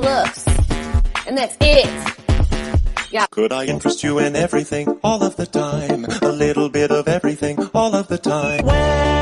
looks. And that's it. Yeah. Could I interest you in everything, all of the time? A little bit of everything, all of the time.